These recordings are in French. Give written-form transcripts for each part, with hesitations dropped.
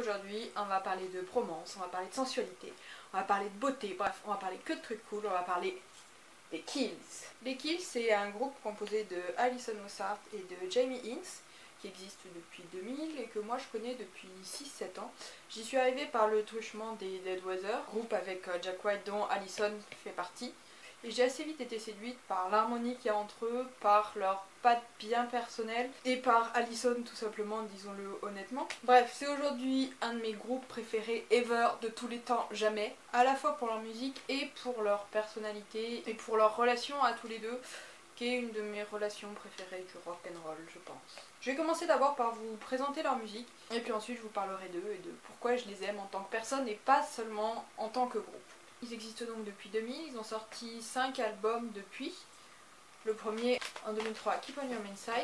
aujourd'hui on va parler de bromance, on va parler de sensualité, on va parler de beauté, bref on va parler que de trucs cool, on va parler des Kills. Les Kills c'est un groupe composé de Alison Mosshart et de Jamie Hince qui existe depuis 2000 et que moi je connais depuis 6-7 ans. J'y suis arrivée par le truchement des Dead Weather, groupe avec Jack White dont Alison fait partie. Et j'ai assez vite été séduite par l'harmonie qu'il y a entre eux, par leur patte bien personnelle et par Alison tout simplement, disons-le honnêtement. Bref, c'est aujourd'hui un de mes groupes préférés ever de tous les temps, jamais. À la fois pour leur musique et pour leur personnalité et pour leur relation à tous les deux, qui est une de mes relations préférées du rock'n'roll, je pense. Je vais commencer d'abord par vous présenter leur musique et puis ensuite je vous parlerai d'eux et de pourquoi je les aime en tant que personne et pas seulement en tant que groupe. Ils existent donc depuis 2000, ils ont sorti 5 albums depuis. Le premier en 2003, Keep on Your Inside,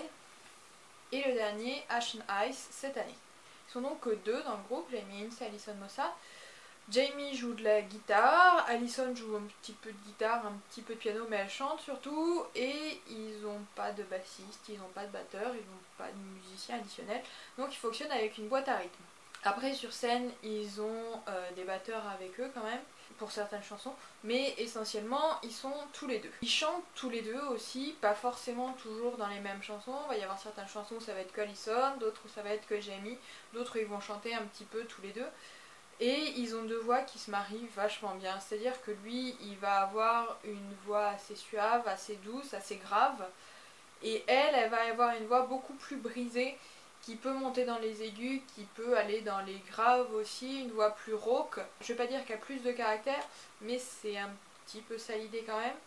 et le dernier, Ash and Ice, cette année. Ils sont donc que deux dans le groupe, Jamie Hince et Alison Mosshart. Jamie joue de la guitare, Alison joue un petit peu de guitare, un petit peu de piano, mais elle chante surtout. Et ils n'ont pas de bassiste, ils n'ont pas de batteur, ils n'ont pas de musicien additionnel. Donc ils fonctionnent avec une boîte à rythme. Après sur scène, ils ont des batteurs avec eux quand même, pour certaines chansons, mais essentiellement ils sont tous les deux. Ils chantent tous les deux aussi, pas forcément toujours dans les mêmes chansons. Il va y avoir certaines chansons où ça va être que Alison, d'autres où ça va être que Jamie, d'autres où ils vont chanter un petit peu tous les deux. Et ils ont deux voix qui se marient vachement bien, c'est-à-dire que lui il va avoir une voix assez suave, assez douce, assez grave, et elle va avoir une voix beaucoup plus brisée, qui peut monter dans les aigus, qui peut aller dans les graves aussi, une voix plus rauque. Je vais pas dire qu'elle a plus de caractère, mais c'est un petit peu ça l'idée quand même.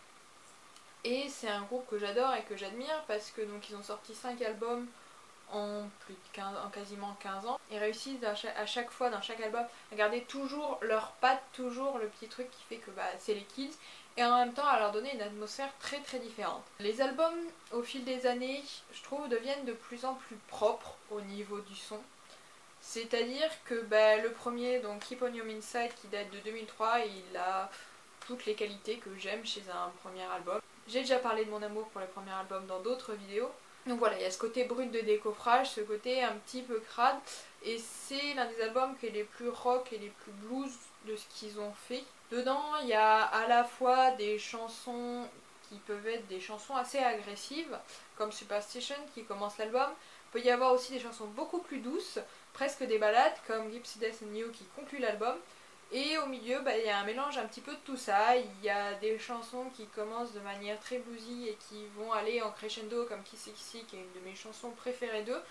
Et c'est un groupe que j'adore et que j'admire parce que donc ils ont sorti 5 albums en quasiment 15 ans et réussissent à chaque fois dans chaque album à garder toujours leur patte, toujours le petit truc qui fait que c'est les Kills, et en même temps à leur donner une atmosphère très très différente. Les albums au fil des années je trouve deviennent de plus en plus propres au niveau du son, c'est à dire que le premier, donc Keep on Your Inside, qui date de 2003, il a toutes les qualités que j'aime chez un premier album. J'ai déjà parlé de mon amour pour les premiers albums dans d'autres vidéos. Donc voilà, il y a ce côté brut de décoffrage, ce côté un petit peu crade, et c'est l'un des albums qui est les plus rock et les plus blues de ce qu'ils ont fait. Dedans, il y a à la fois des chansons qui peuvent être des chansons assez agressives, comme Superstition qui commence l'album. Il peut y avoir aussi des chansons beaucoup plus douces, presque des ballades, comme Gypsy Death and You qui conclut l'album. Et au milieu, il y a un mélange un petit peu de tout ça. Il y a des chansons qui commencent de manière très bluesy et qui vont aller en crescendo, comme Kissy Kissy, qui est une de mes chansons préférées d'eux.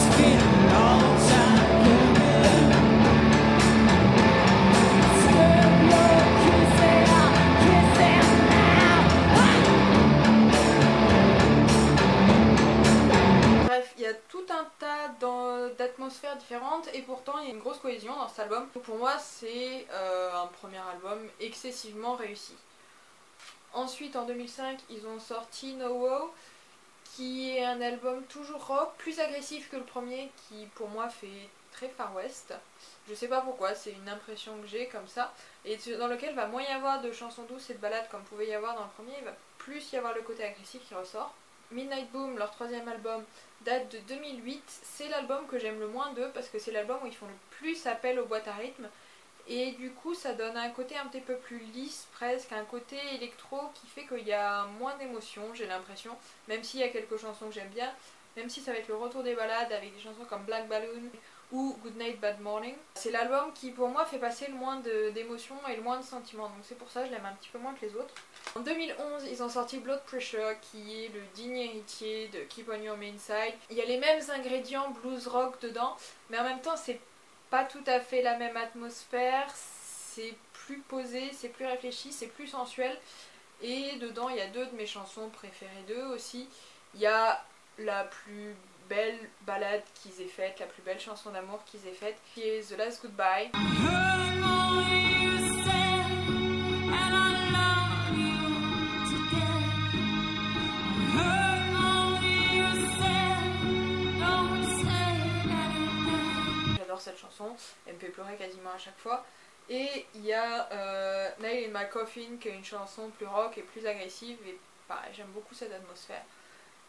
Bref, il y a tout un tas d'atmosphères différentes et pourtant il y a une grosse cohésion dans cet album. Pour moi c'est un premier album excessivement réussi. Ensuite en 2005 ils ont sorti No Wow, qui est un album toujours rock, plus agressif que le premier, qui pour moi fait très Far West. Je sais pas pourquoi, c'est une impression que j'ai comme ça, et dans lequel va moins y avoir de chansons douces et de ballades comme pouvait y avoir dans le premier, il va plus y avoir le côté agressif qui ressort. Midnight Boom, leur troisième album, date de 2008, c'est l'album que j'aime le moins d'eux parce que c'est l'album où ils font le plus appel aux boîtes à rythme. Et du coup ça donne un côté un petit peu plus lisse presque, un côté électro qui fait qu'il y a moins d'émotion, j'ai l'impression, même s'il y a quelques chansons que j'aime bien, même si ça va être le retour des ballades avec des chansons comme Black Balloon ou Good Night Bad Morning. C'est l'album qui pour moi fait passer le moins d'émotions et le moins de sentiments, donc c'est pour ça que je l'aime un petit peu moins que les autres. En 2011 ils ont sorti Blood Pressure qui est le digne héritier de Keep on Your Inside. Il y a les mêmes ingrédients blues rock dedans, mais en même temps c'est pas tout à fait la même atmosphère, c'est plus posé, c'est plus réfléchi, c'est plus sensuel. Et dedans il y a deux de mes chansons préférées d'eux aussi. Il y a la plus belle ballade qu'ils aient faite, la plus belle chanson d'amour qu'ils aient faite, qui est The Last Goodbye. Cette chanson, elle me fait pleurer quasiment à chaque fois. Et il y a Nail in My Coffin qui est une chanson plus rock et plus agressive, et pareil j'aime beaucoup cette atmosphère.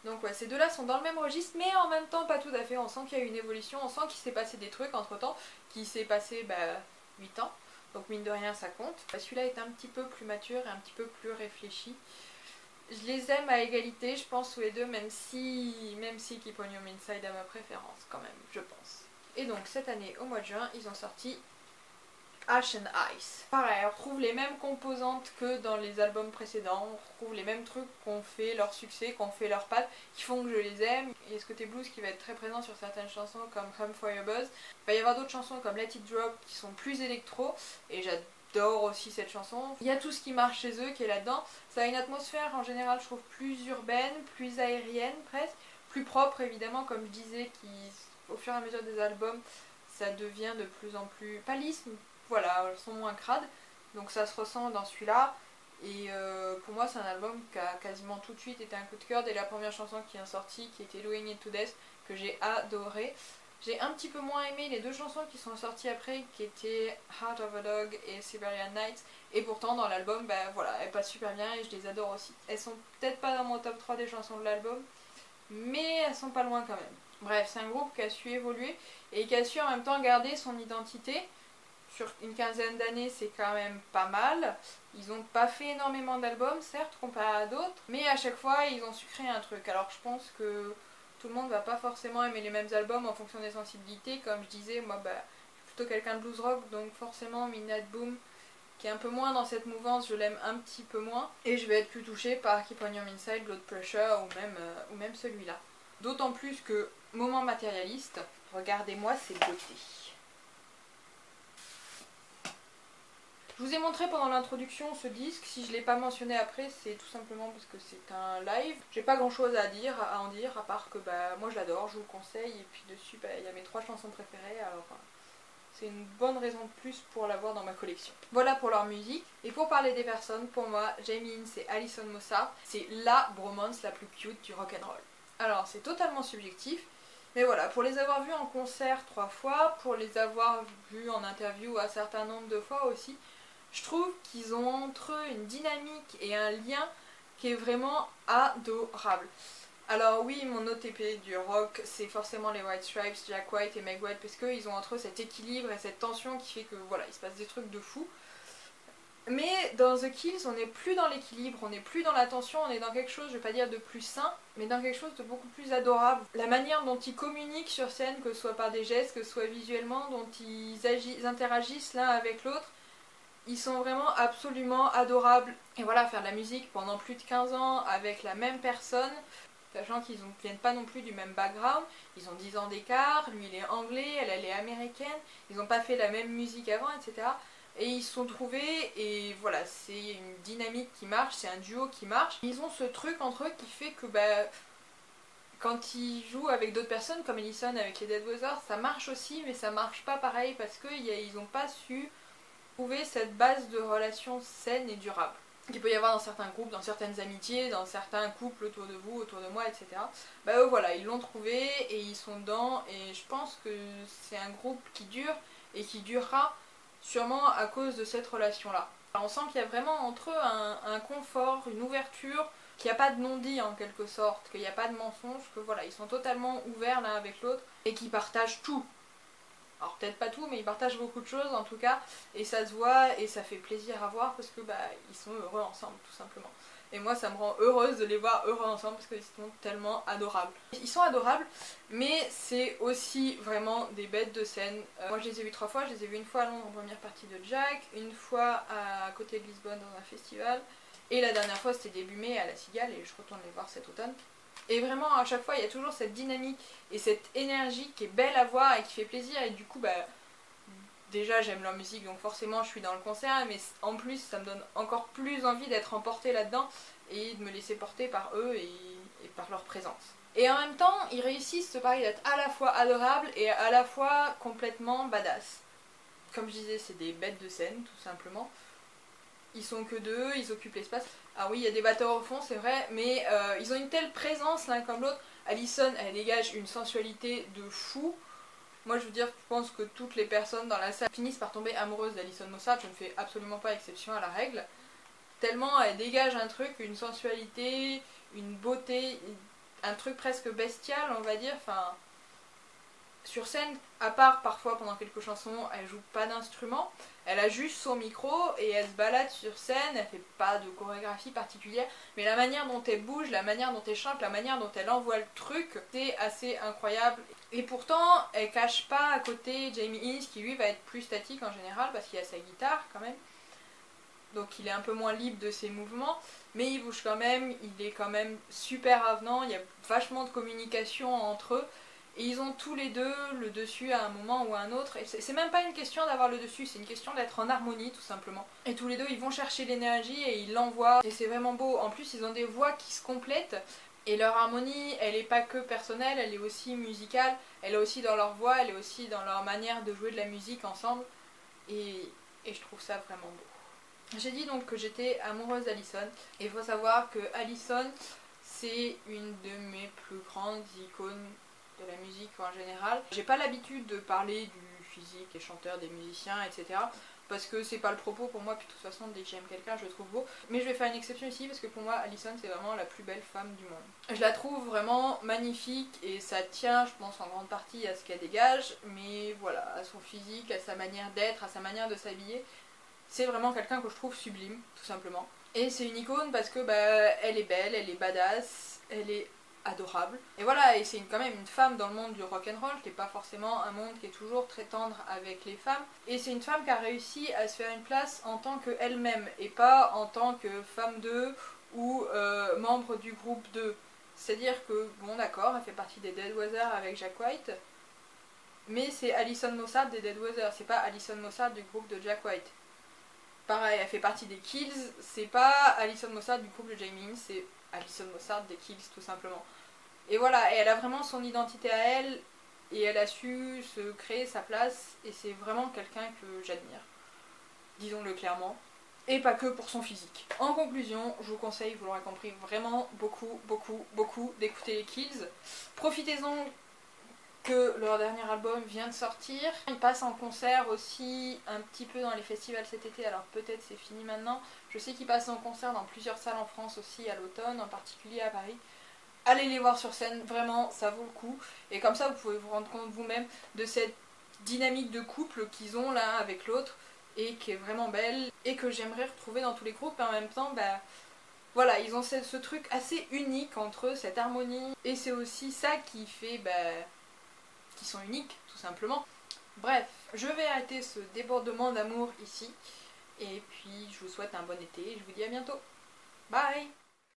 Donc ouais, ces deux-là sont dans le même registre, mais en même temps pas tout à fait. On sent qu'il y a eu une évolution, on sent qu'il s'est passé des trucs entre temps, qu'il s'est passé 8 ans. Donc mine de rien ça compte. Celui-là est un petit peu plus mature et un petit peu plus réfléchi. Je les aime à égalité, je pense, tous les deux, même si Keep On Your Inside a ma préférence quand même, je pense. Et donc cette année, au mois de juin, ils ont sorti Ash and Ice. Pareil, on retrouve les mêmes composantes que dans les albums précédents, on retrouve les mêmes trucs qu'on fait leur succès, qu'on fait leur patte, qui font que je les aime. Il y a ce côté blues qui va être très présent sur certaines chansons comme Hum for Your Buzz. Il va y avoir d'autres chansons comme Let It Drop qui sont plus électro, et j'adore aussi cette chanson. Il y a tout ce qui marche chez eux qui est là-dedans. Ça a une atmosphère en général, je trouve, plus urbaine, plus aérienne presque, plus propre évidemment, comme je disais, qui au fur et à mesure des albums, ça devient de plus en plus pas lisse, voilà, elles sont moins crades, donc ça se ressent dans celui-là. Et pour moi c'est un album qui a quasiment tout de suite été un coup de cœur dès la première chanson qui est sortie, qui était Doing It To Death, que j'ai adoré. J'ai un petit peu moins aimé les deux chansons qui sont sorties après, qui étaient Heart of a Dog et Siberian Nights, et pourtant dans l'album, voilà, elles passent super bien et je les adore aussi. Elles sont peut-être pas dans mon top 3 des chansons de l'album, mais elles sont pas loin quand même. Bref, c'est un groupe qui a su évoluer et qui a su en même temps garder son identité. Sur une quinzaine d'années, c'est quand même pas mal. Ils n'ont pas fait énormément d'albums, certes, comparé à d'autres, mais à chaque fois, ils ont su créer un truc. Alors je pense que tout le monde va pas forcément aimer les mêmes albums en fonction des sensibilités. Comme je disais, moi, je suis plutôt quelqu'un de blues rock, donc forcément, Midnight Boom, qui est un peu moins dans cette mouvance, je l'aime un petit peu moins. Et je vais être plus touchée par Keep On Your Inside, Blood Pressure ou même celui-là. D'autant plus que, moment matérialiste, regardez-moi ces beautés. Je vous ai montré pendant l'introduction ce disque, si je ne l'ai pas mentionné après, c'est tout simplement parce que c'est un live. J'ai pas grand chose à en dire, à part que moi je l'adore, je vous le conseille, et puis dessus il y a mes 3 chansons préférées, alors c'est une bonne raison de plus pour l'avoir dans ma collection. Voilà pour leur musique. Et pour parler des personnes, pour moi, Jamie Hince et Alison Mosshart, c'est LA bromance la plus cute du rock'n'roll. Alors c'est totalement subjectif, mais voilà, pour les avoir vus en concert 3 fois, pour les avoir vus en interview un certain nombre de fois aussi, je trouve qu'ils ont entre eux une dynamique et un lien qui est vraiment adorable. Alors oui, mon OTP du rock, c'est forcément les White Stripes, Jack White et Meg White, parce qu'ils ont entre eux cet équilibre et cette tension qui fait que voilà, il se passe des trucs de fou. Mais dans The Kills, on n'est plus dans l'équilibre, on n'est plus dans la tension, on est dans quelque chose, je vais pas dire de plus sain, mais dans quelque chose de beaucoup plus adorable. La manière dont ils communiquent sur scène, que ce soit par des gestes, que ce soit visuellement, dont ils interagissent l'un avec l'autre, ils sont vraiment absolument adorables. Et voilà, faire de la musique pendant plus de 15 ans avec la même personne, sachant qu'ils ne viennent pas non plus du même background, ils ont 10 ans d'écart, lui il est anglais, elle est américaine, ils n'ont pas fait la même musique avant, etc. Et ils se sont trouvés, et voilà, c'est une dynamique qui marche, c'est un duo qui marche. Ils ont ce truc entre eux qui fait que quand ils jouent avec d'autres personnes, comme Ellison avec les Dead Weather, ça marche aussi, mais ça marche pas pareil parce qu'ils n'ont pas su trouver cette base de relations saines et durables qu'il peut y avoir dans certains groupes, dans certaines amitiés, dans certains couples autour de vous, autour de moi, etc. Eux voilà, ils l'ont trouvé et ils sont dedans, et je pense que c'est un groupe qui dure et qui durera sûrement à cause de cette relation-là. On sent qu'il y a vraiment entre eux un confort, une ouverture, qu'il n'y a pas de non-dit en quelque sorte, qu'il n'y a pas de mensonge, que voilà, ils sont totalement ouverts l'un avec l'autre et qu'ils partagent tout. Alors peut-être pas tout, mais ils partagent beaucoup de choses en tout cas, et ça se voit et ça fait plaisir à voir parce que ils sont heureux ensemble tout simplement. Et moi ça me rend heureuse de les voir heureux ensemble parce qu'ils sont tellement adorables. Ils sont adorables, mais c'est aussi vraiment des bêtes de scène. Moi je les ai vus 3 fois, je les ai vus une fois à Londres en première partie de Jack, une fois à côté de Lisbonne dans un festival, et la dernière fois c'était début mai à La Cigale, et je retourne les voir cet automne. Et vraiment à chaque fois il y a toujours cette dynamique et cette énergie qui est belle à voir et qui fait plaisir, et du coup déjà j'aime leur musique donc forcément je suis dans le concert, mais en plus ça me donne encore plus envie d'être emportée là-dedans et de me laisser porter par eux et par leur présence. Et en même temps ils réussissent ce pari d'être à la fois adorables et à la fois complètement badass. Comme je disais, c'est des bêtes de scène tout simplement. Ils sont que deux, ils occupent l'espace. Ah oui, il y a des batteurs au fond, c'est vrai, mais ils ont une telle présence l'un comme l'autre. Alison, elle dégage une sensualité de fou. Moi, je veux dire, je pense que toutes les personnes dans la salle finissent par tomber amoureuses d'Alison Mosshart. Je ne fais absolument pas exception à la règle. Tellement elle dégage un truc, une sensualité, une beauté. un truc presque bestial, on va dire. Enfin, sur scène, à part parfois pendant quelques chansons, elle joue pas d'instrument, elle a juste son micro et elle se balade sur scène, elle fait pas de chorégraphie particulière, mais la manière dont elle bouge, la manière dont elle chante, la manière dont elle envoie le truc, c'est assez incroyable. Et pourtant, elle cache pas à côté Jamie Hince qui lui va être plus statique en général parce qu'il a sa guitare quand même. Donc il est un peu moins libre de ses mouvements, mais il bouge quand même, il est quand même super avenant, il y a vachement de communication entre eux. Et ils ont tous les deux le dessus à un moment ou à un autre. Et c'est même pas une question d'avoir le dessus, c'est une question d'être en harmonie tout simplement. Et tous les deux ils vont chercher l'énergie et ils l'envoient. Et c'est vraiment beau. En plus ils ont des voix qui se complètent. Et leur harmonie, elle est pas que personnelle, elle est aussi musicale. Elle est aussi dans leur voix, elle est aussi dans leur manière de jouer de la musique ensemble. Et je trouve ça vraiment beau. J'ai dit donc que j'étais amoureuse d'Alison. Et il faut savoir que Alison, c'est une de mes plus grandes icônes de la musique en général. J'ai pas l'habitude de parler du physique des chanteurs, des musiciens, etc. Parce que c'est pas le propos pour moi, puis de toute façon dès que j'aime quelqu'un je le trouve beau. Mais je vais faire une exception ici parce que pour moi Alison c'est vraiment la plus belle femme du monde. Je la trouve vraiment magnifique et ça tient je pense en grande partie à ce qu'elle dégage, mais voilà, à son physique, à sa manière d'être, à sa manière de s'habiller. C'est vraiment quelqu'un que je trouve sublime, tout simplement. Et c'est une icône parce que elle est belle, elle est badass, elle est adorable. Et voilà, et c'est quand même une femme dans le monde du rock'n'roll, qui n'est pas forcément un monde qui est toujours très tendre avec les femmes. Et c'est une femme qui a réussi à se faire une place en tant qu'elle-même, et pas en tant que femme d'eux ou membre du groupe d'eux. C'est-à-dire que, bon d'accord, elle fait partie des Dead Weather avec Jack White, mais c'est Alison Mossad des Dead Weather, c'est pas Alison Mossad du groupe de Jack White. Pareil, elle fait partie des Kills, c'est pas Alison Mossad du groupe de Jamie Hince, c'est Alison Mossad des Kills tout simplement. Et voilà, et elle a vraiment son identité à elle, et elle a su se créer sa place, et c'est vraiment quelqu'un que j'admire, disons-le clairement, et pas que pour son physique. En conclusion, je vous conseille, vous l'aurez compris, vraiment beaucoup d'écouter les Kills. Profitez-en que leur dernier album vient de sortir. Ils passent en concert aussi un petit peu dans les festivals cet été, alors peut-être c'est fini maintenant. Je sais qu'ils passent en concert dans plusieurs salles en France aussi à l'automne, en particulier à Paris. Allez les voir sur scène, vraiment ça vaut le coup. Et comme ça vous pouvez vous rendre compte vous-même de cette dynamique de couple qu'ils ont l'un avec l'autre et qui est vraiment belle et que j'aimerais retrouver dans tous les groupes. Et en même temps, voilà, ils ont ce truc assez unique entre eux, cette harmonie. Et c'est aussi ça qui fait qui sont uniques, tout simplement. Bref, je vais arrêter ce débordement d'amour ici. Et puis, je vous souhaite un bon été et je vous dis à bientôt. Bye!